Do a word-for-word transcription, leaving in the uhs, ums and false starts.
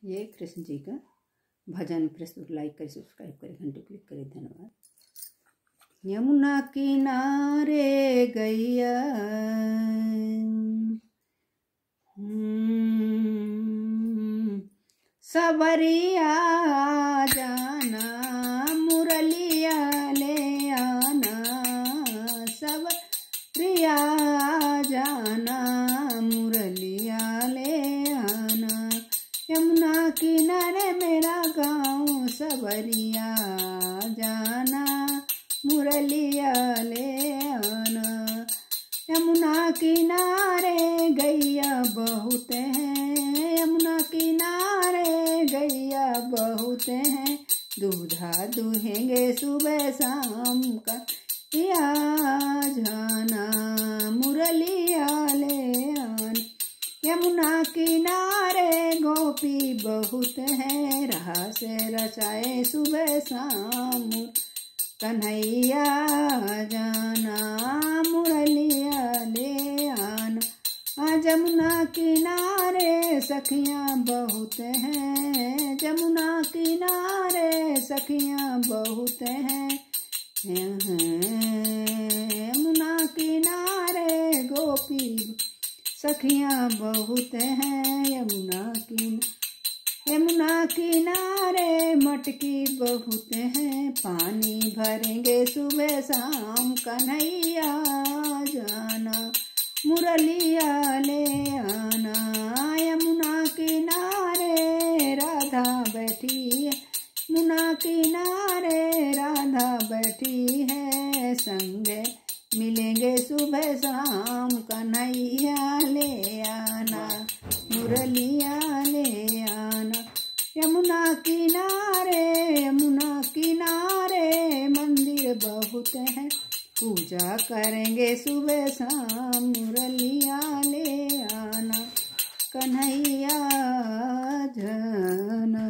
ये कृष्ण जी का भजन प्रस्तुत। लाइक करें, सब्सक्राइब करें, घंटे क्लिक करें। धन्यवाद। यमुना किनारे गैया सवरिया जाना, मुरलिया ले आना, सवरिया जाना, मुरलिया ले आना। यमुना किनारे मेरा गाँव, सवरिया जाना, मुरलिया ले आना। यमुना किनारे गैया बहुत हैं, यमुना किनारे गैया बहुत हैं, दूधा दुहेंगे सुबह शाम का या जाना, मुरलिया ले आना। यमुना किनारे गोपी बहुत हैं, राह से रचाए सुबह शाम, कन्हैया जाना, मुरलिया ले आना। जमुना किनारे सखियाँ बहुत हैं, जमुना किनारे सखियाँ बहुत हैं, यमुना किनारे गोपी सखियाँ बहुत हैं। यमुना किनारे यमुना किनारे मटकी बहुत हैं, पानी भरेंगे सुबह शाम, कन्हैया जाना, मुरलिया ले आना। यमुना किनारे राधा बैठी है, यमुना किनारे राधा बैठी है, संगे मिलेंगे सुबह शाम, कन्हैया ले आना, मुरलिया ले आना। यमुना किनारे यमुना किनारे मंदिर बहुत हैं, पूजा करेंगे सुबह शाम, मुरलिया ले आना, कन्हैया जाना।